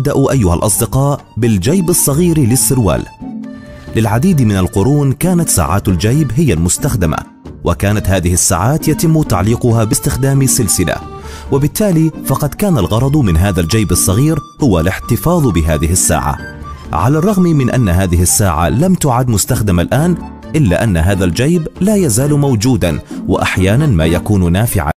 نبدأ أيها الأصدقاء بالجيب الصغير للسروال. للعديد من القرون كانت ساعات الجيب هي المستخدمة، وكانت هذه الساعات يتم تعليقها باستخدام سلسلة، وبالتالي فقد كان الغرض من هذا الجيب الصغير هو الاحتفاظ بهذه الساعة. على الرغم من أن هذه الساعة لم تعد مستخدمة الآن، إلا أن هذا الجيب لا يزال موجودا، وأحيانا ما يكون نافعا.